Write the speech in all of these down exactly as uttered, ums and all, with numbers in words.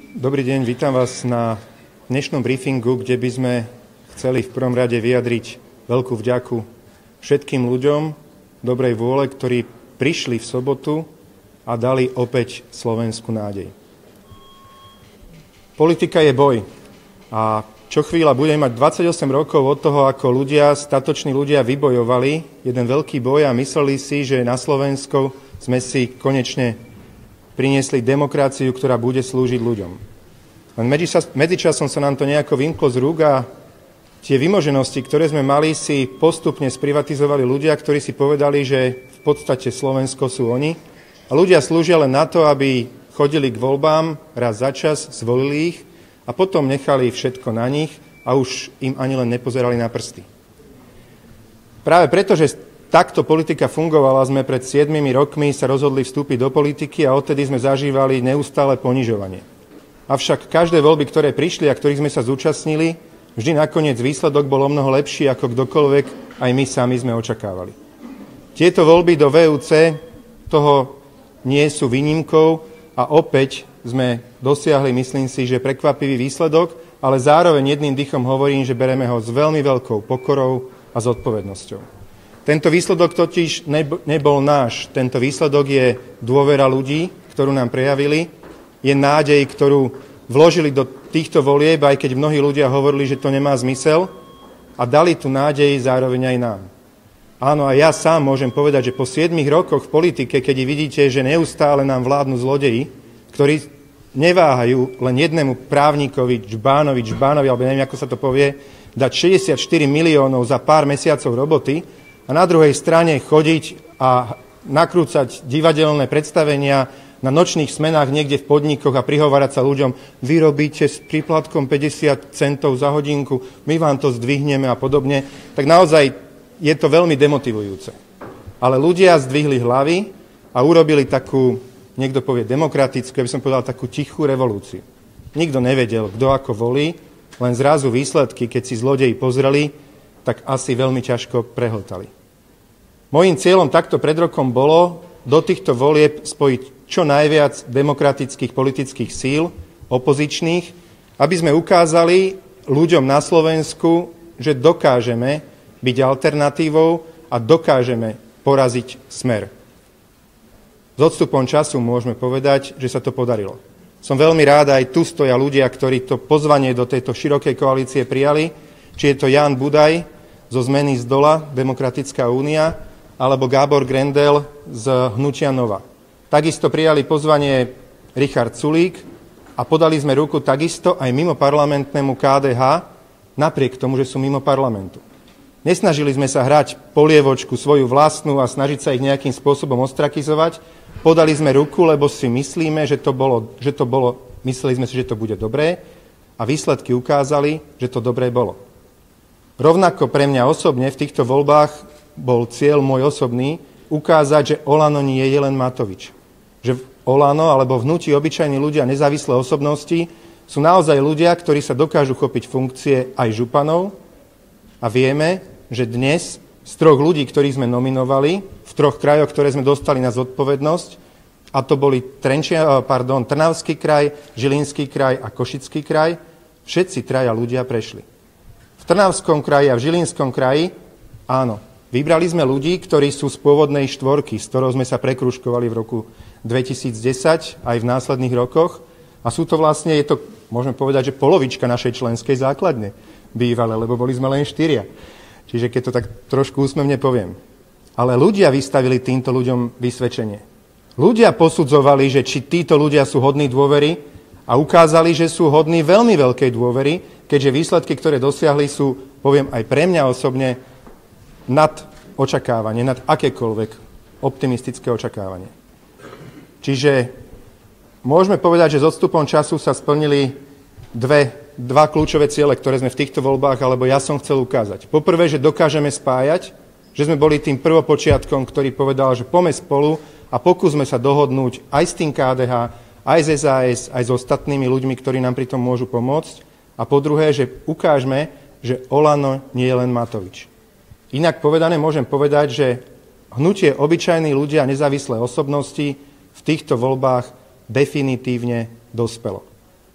Dobrý deň, vítam vás na dnešnom briefingu, kde by sme chceli v prvom rade vyjadriť veľkú vďaku všetkým ľuďom dobrej vôle, ktorí prišli v sobotu a dali opäť Slovensku nádej. Politika je boj a čo chvíľa budeme mať dvadsaťosem rokov od toho, ako ľudia, statoční ľudia vybojovali jeden veľký boj a mysleli si, že na Slovensku sme si konečne priniesli demokraciu, ktorá bude slúžiť ľuďom. Len medzičasom sa nám to nejako vymklo z rúk a tie vymoženosti, ktoré sme mali, si postupne sprivatizovali ľudia, ktorí si povedali, že v podstate Slovensko sú oni. A ľudia slúžia len na to, aby chodili k voľbám raz za čas, zvolili ich a potom nechali všetko na nich a už im ani len nepozerali na prsty. Práve preto, že takto politika fungovala, sme pred siedmimi rokmi sa rozhodli vstúpiť do politiky a odtedy sme zažívali neustále ponižovanie. Avšak každé voľby, ktoré prišli a ktorých sme sa zúčastnili, vždy nakoniec výsledok bol omnoho lepší, ako kdokoľvek aj my sami sme očakávali. Tieto voľby do vé ú cé toho nie sú výnimkou a opäť sme dosiahli, myslím si, že prekvapivý výsledok, ale zároveň jedným dýchom hovorím, že bereme ho s veľmi veľkou pokorou a zodpovednosťou. Tento výsledok totiž nebol náš. Tento výsledok je dôvera ľudí, ktorú nám prejavili, je nádej, ktorú vložili do týchto volieb, aj keď mnohí ľudia hovorili, že to nemá zmysel, a dali tú nádej zároveň aj nám. Áno, a ja sám môžem povedať, že po siedmich rokoch v politike, keď vidíte, že neustále nám vládnu zlodeji, ktorí neváhajú len jednému právnikovi, Džbánovi, Džbánovi, alebo neviem, ako sa to povie, dať šesťdesiatštyri miliónov za pár mesiacov roboty, a na druhej strane chodiť a nakrúcať divadelné predstavenia na nočných smenách niekde v podnikoch a prihovárať sa ľuďom, vy robíte s príplatkom päťdesiat centov za hodinku, my vám to zdvihneme a podobne, tak naozaj je to veľmi demotivujúce. Ale ľudia zdvihli hlavy a urobili takú, niekto povie demokratickú, ja by som povedal takú tichú revolúciu. Nikto nevedel, kto ako volí, len zrazu výsledky, keď si zlodeji pozreli, tak asi veľmi ťažko prehltali. Mojím cieľom takto pred rokom bolo do týchto volieb spojiť čo najviac demokratických politických síl, opozičných, aby sme ukázali ľuďom na Slovensku, že dokážeme byť alternatívou a dokážeme poraziť Smer. S odstupom času môžeme povedať, že sa to podarilo. Som veľmi rád, aj tu stoja ľudia, ktorí to pozvanie do tejto širokej koalície prijali, či je to Ján Budaj zo Zmeny z dola, Demokratická únia, alebo Gábor Grendel z Hnutia Nova. Takisto prijali pozvanie Richard Sulík a podali sme ruku takisto aj mimo parlamentnému ká dé há, napriek tomu, že sú mimo parlamentu. Nesnažili sme sa hrať polievočku svoju vlastnú a snažiť sa ich nejakým spôsobom ostrakizovať. Podali sme ruku, lebo si myslíme, že to bolo, že to bolo, mysleli sme si, že to bude dobré a výsledky ukázali, že to dobré bolo. Rovnako pre mňa osobne v týchto voľbách bol cieľ môj osobný ukázať, že Olano nie je len Matovič. Že v Olano alebo v hnutí obyčajní ľudia, nezávislé osobnosti sú naozaj ľudia, ktorí sa dokážu chopiť funkcie aj županov a vieme, že dnes z troch ľudí, ktorých sme nominovali v troch krajoch, ktoré sme dostali na zodpovednosť, a to boli Trenčia, pardon, Trnavský kraj, Žilinský kraj a Košický kraj, všetci traja ľudia prešli. V Trnavskom kraji a v Žilinskom kraji, áno, vybrali sme ľudí, ktorí sú z pôvodnej štvorky, s ktorou sme sa prekružkovali v roku dvetisícdesať aj v následných rokoch. A sú to vlastne, je to, môžeme povedať, že polovička našej členskej základne bývale, lebo boli sme len štyria. Čiže keď to tak trošku úsmevne poviem. Ale ľudia vystavili týmto ľuďom vysvedčenie. Ľudia posudzovali, že či títo ľudia sú hodní dôvery a ukázali, že sú hodní veľmi veľkej dôvery, keďže výsledky, ktoré dosiahli, sú, poviem aj pre mňa osobne, nad očakávanie, nad akékoľvek optimistické očakávanie. Čiže môžeme povedať, že s odstupom času sa splnili dve, dva kľúčové ciele, ktoré sme v týchto voľbách, alebo ja som chcel ukázať. Poprvé, že dokážeme spájať, že sme boli tým prvopočiatkom, ktorý povedal, že poďme spolu a pokúsme sa dohodnúť aj s tým ká dé há, aj z es a es, aj s ostatnými ľuďmi, ktorí nám pri tom môžu pomôcť. A po druhé, že ukážme, že Olano nie je len Matovič. Inak povedané môžem povedať, že hnutie obyčajní ľudia a nezávislé osobnosti v týchto voľbách definitívne dospelo.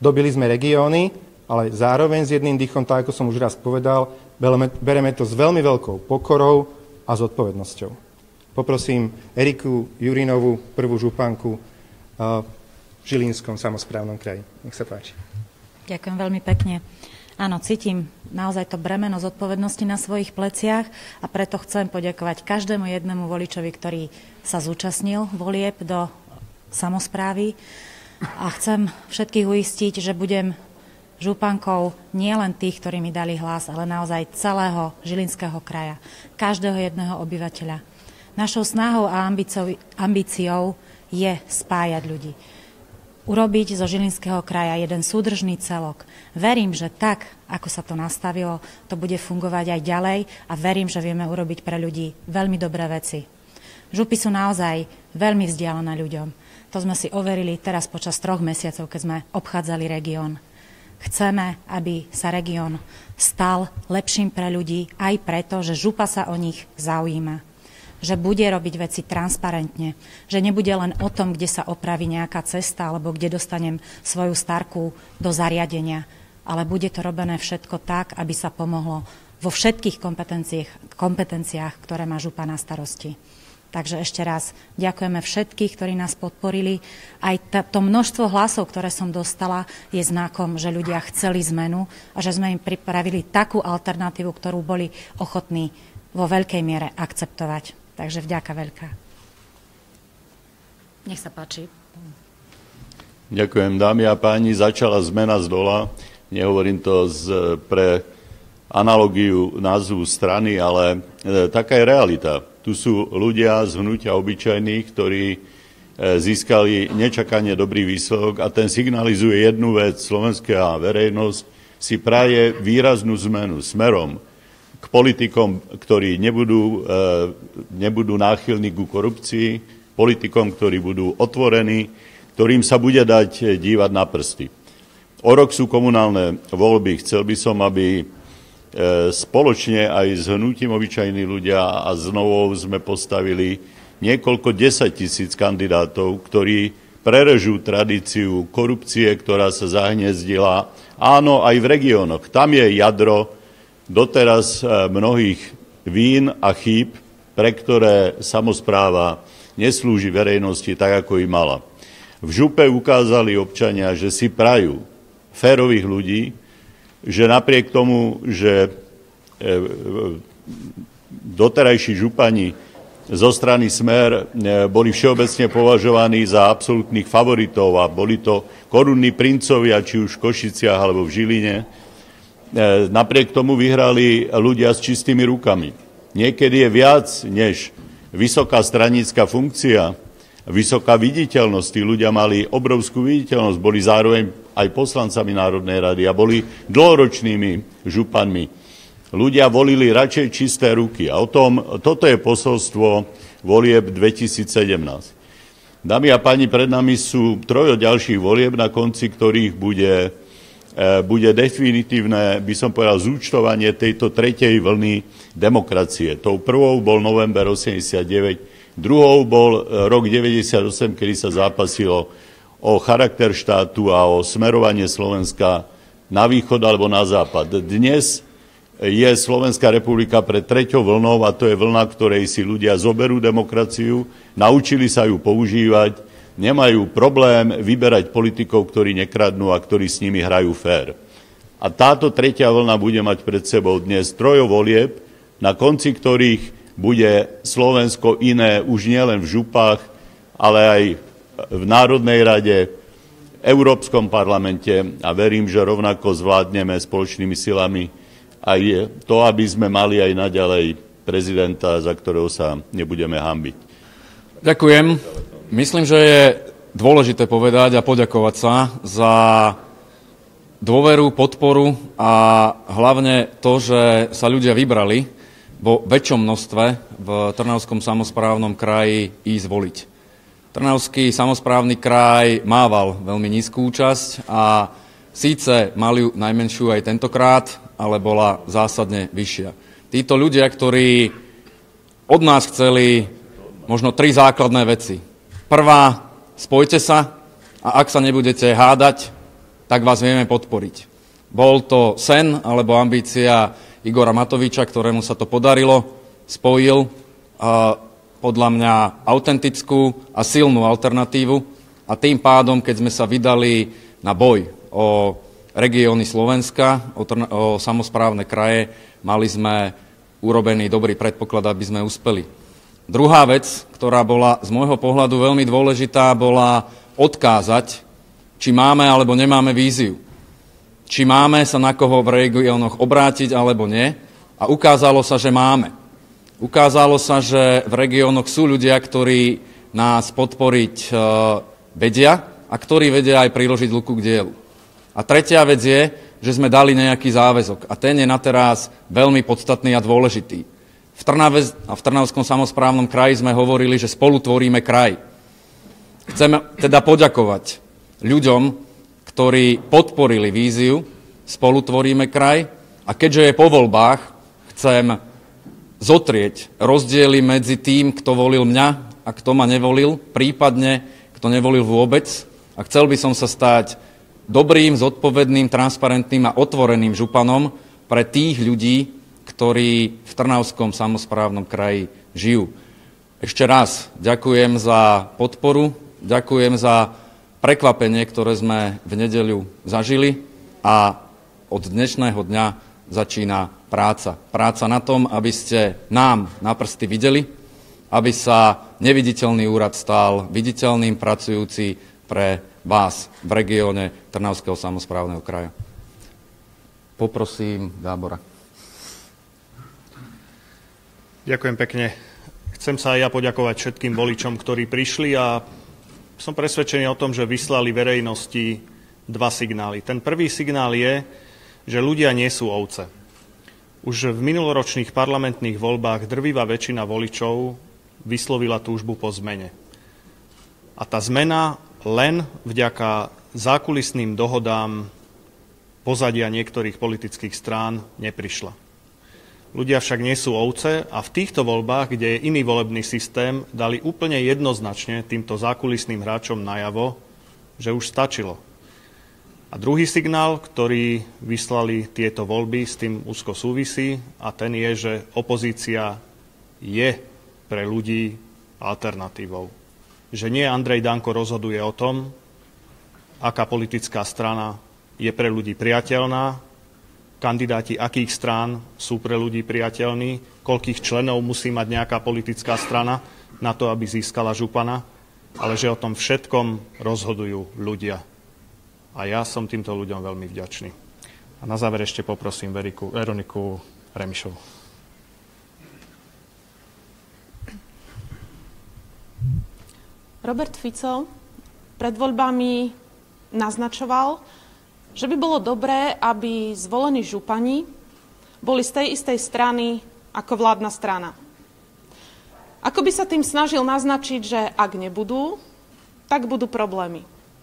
dobili sme regióny, ale zároveň s jedným dýchom, tak ako som už raz povedal, bereme to s veľmi veľkou pokorou a zodpovednosťou. Poprosím Eriku Jurinovú, prvú županku v Žilinskom samosprávnom kraji. Nech sa páči. Ďakujem veľmi pekne. Áno, cítim naozaj to bremeno zodpovednosti na svojich pleciach a preto chcem poďakovať každému jednému voličovi, ktorý sa zúčastnil volieb do samosprávy a chcem všetkých uistiť, že budem župankou nie len tých, ktorí mi dali hlas, ale naozaj celého Žilinského kraja, každého jedného obyvateľa. Našou snahou a ambíciou, ambíciou je spájať ľudí. Urobiť zo Žilinského kraja jeden súdržný celok. Verím, že tak, ako sa to nastavilo, to bude fungovať aj ďalej a verím, že vieme urobiť pre ľudí veľmi dobré veci. Župy sú naozaj veľmi vzdialené ľuďom. To sme si overili teraz počas troch mesiacov, keď sme obchádzali región. Chceme, aby sa región stal lepším pre ľudí aj preto, že župa sa o nich zaujíma. Že bude robiť veci transparentne, že nebude len o tom, kde sa opraví nejaká cesta alebo kde dostanem svoju starku do zariadenia, ale bude to robené všetko tak, aby sa pomohlo vo všetkých kompetenciách, kompetenciách, ktoré má župa na starosti. Takže ešte raz ďakujeme všetkých, ktorí nás podporili. Aj to množstvo hlasov, ktoré som dostala, je znakom, že ľudia chceli zmenu a že sme im pripravili takú alternatívu, ktorú boli ochotní vo veľkej miere akceptovať. Takže vďaka veľká. Nech sa páči. Ďakujem, dámy a páni. Začala zmena z dola. Nehovorím to z, pre analogiu názvu strany, ale e, taká je realita. Tu sú ľudia z hnutia obyčajných, ktorí e, získali nečakane dobrý výsledok a ten signalizuje jednu vec. Slovenská verejnosť si praje výraznú zmenu smerom k politikom, ktorí nebudú, e, nebudú náchylní ku korupcii, politikom, ktorí budú otvorení, ktorým sa bude dať dívať na prsty. O rok sú komunálne voľby. Chcel by som, aby e, spoločne aj s hnutím obyčajní ľudia a znovu sme postavili niekoľko desať tisíc kandidátov, ktorí prerežú tradíciu korupcie, ktorá sa zahniezdila. Áno, aj v regiónoch. Tam je jadro doteraz mnohých vín a chýb, pre ktoré samospráva neslúži verejnosti tak, ako i mala. V župe ukázali občania, že si prajú férových ľudí, že napriek tomu, že doterajší župani zo strany Smer boli všeobecne považovaní za absolútnych favoritov a boli to korunní princovia, či už v Košiciach alebo v Žiline, napriek tomu vyhrali ľudia s čistými rukami. Niekedy je viac než vysoká stranická funkcia, vysoká viditeľnosť. Tí ľudia mali obrovskú viditeľnosť, boli zároveň aj poslancami Národnej rady a boli dlhoročnými županmi. Ľudia volili radšej čisté ruky a o tom, toto je posolstvo volieb dvetisícsedemnásť. Dámy a páni, pred nami sú trojo ďalších volieb, na konci ktorých bude bude definitívne, by som povedal, zúčtovanie tejto tretej vlny demokracie. Tou prvou bol november osemdesiatdeväť, druhou bol rok deväťdesiatosem, kedy sa zápasilo o charakter štátu a o smerovanie Slovenska na východ alebo na západ. Dnes je Slovenská republika pred treťou vlnou a to je vlna, ktorej si ľudia zoberú demokraciu, naučili sa ju používať, nemajú problém vyberať politikov, ktorí nekradnú a ktorí s nimi hrajú fér. A táto tretia vlna bude mať pred sebou dnes trojo volieb, na konci ktorých bude Slovensko iné už nielen v župách, ale aj v Národnej rade, v Európskom parlamente a verím, že rovnako zvládneme spoločnými silami aj to, aby sme mali aj naďalej prezidenta, za ktorého sa nebudeme hanbiť. Ďakujem. Myslím, že je dôležité povedať a poďakovať sa za dôveru, podporu a hlavne to, že sa ľudia vybrali vo väčšom množstve v Trnavskom samosprávnom kraji ísť voliť. Trnavský samosprávny kraj mával veľmi nízku účasť a síce mal ju najmenšiu aj tentokrát, ale bola zásadne vyššia. Títo ľudia, ktorí od nás chceli možno tri základné veci. Prvá, spojte sa a ak sa nebudete hádať, tak vás vieme podporiť. Bol to sen alebo ambícia Igora Matoviča, ktorému sa to podarilo, spojil a podľa mňa autentickú a silnú alternatívu a tým pádom, keď sme sa vydali na boj o regióny Slovenska, o, o samosprávne kraje, mali sme urobený dobrý predpoklad, aby sme uspeli. Druhá vec, ktorá bola z môjho pohľadu veľmi dôležitá, bola odkázať, či máme alebo nemáme víziu. Či máme sa na koho v regiónoch obrátiť alebo nie. A ukázalo sa, že máme. Ukázalo sa, že v regiónoch sú ľudia, ktorí nás podporiť e, vedia a ktorí vedia aj priložiť ruku k dielu. A tretia vec je, že sme dali nejaký záväzok. A ten je na teraz veľmi podstatný a dôležitý. V Trnave a v Trnavskom samosprávnom kraji sme hovorili, že spolu tvoríme kraj. Chceme teda poďakovať ľuďom, ktorí podporili víziu, spolu tvoríme kraj a keďže je po voľbách, chcem zotrieť rozdiely medzi tým, kto volil mňa a kto ma nevolil, prípadne kto nevolil vôbec a chcel by som sa stať dobrým, zodpovedným, transparentným a otvoreným županom pre tých ľudí, ktorí v Trnavskom samosprávnom kraji žijú. Ešte raz ďakujem za podporu, ďakujem za prekvapenie, ktoré sme v nedeľu zažili a od dnešného dňa začína práca. Práca na tom, aby ste nám na prsty videli, aby sa neviditeľný úrad stal viditeľným, pracujúci pre vás v regióne Trnavského samosprávneho kraja. Poprosím Gábora. Ďakujem pekne. Chcem sa aj ja poďakovať všetkým voličom, ktorí prišli a som presvedčený o tom, že vyslali verejnosti dva signály. Ten prvý signál je, že ľudia nie sú ovce. Už v minuloročných parlamentných voľbách drvivá väčšina voličov vyslovila túžbu po zmene. A tá zmena len vďaka zákulisným dohodám pozadia niektorých politických strán neprišla. Ľudia však nie sú ovce a v týchto voľbách, kde je iný volebný systém, dali úplne jednoznačne týmto zákulisným hráčom najavo, že už stačilo. A druhý signál, ktorý vyslali tieto voľby, s tým úzko súvisí a ten je, že opozícia je pre ľudí alternatívou. Že nie Andrej Danko rozhoduje o tom, aká politická strana je pre ľudí priateľná, kandidáti akých strán sú pre ľudí priateľní, koľkých členov musí mať nejaká politická strana na to, aby získala župana, ale že o tom všetkom rozhodujú ľudia. A ja som týmto ľuďom veľmi vďačný. A na záver ešte poprosím Veriku, Veroniku Remišovú. Robert Fico pred voľbami naznačoval, že by bolo dobré, aby zvolení župani boli z tej istej strany ako vládna strana. Ako by sa tým snažil naznačiť, že ak nebudú, tak budú problémy.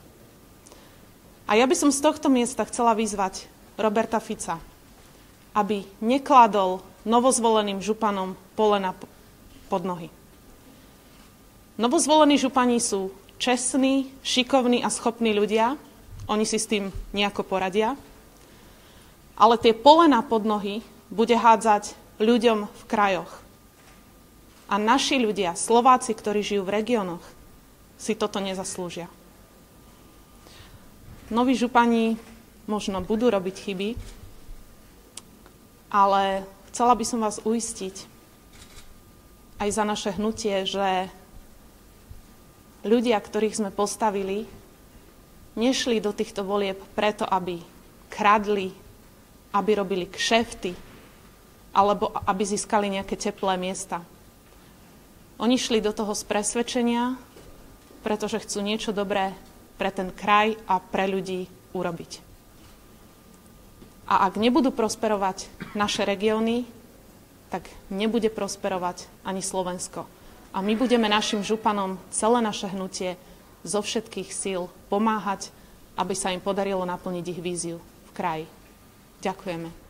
A ja by som z tohto miesta chcela vyzvať Roberta Fica, aby nekladol novozvoleným županom polena pod nohy. Novozvolení župani sú čestní, šikovní a schopní ľudia. Oni si s tým nejako poradia. Ale tie polená pod nohy bude hádzať ľuďom v krajoch. A naši ľudia, Slováci, ktorí žijú v regiónoch, si toto nezaslúžia. Noví župani možno budú robiť chyby, ale chcela by som vás uistiť aj za naše hnutie, že ľudia, ktorých sme postavili, nešli do týchto volieb preto, aby kradli, aby robili kšefty, alebo aby získali nejaké teplé miesta. Oni šli do toho z presvedčenia, pretože chcú niečo dobré pre ten kraj a pre ľudí urobiť. A ak nebudú prosperovať naše regióny, tak nebude prosperovať ani Slovensko. A my budeme našim županom celé naše hnutie zo všetkých síl pomáhať, aby sa im podarilo naplniť ich víziu v kraji. Ďakujeme.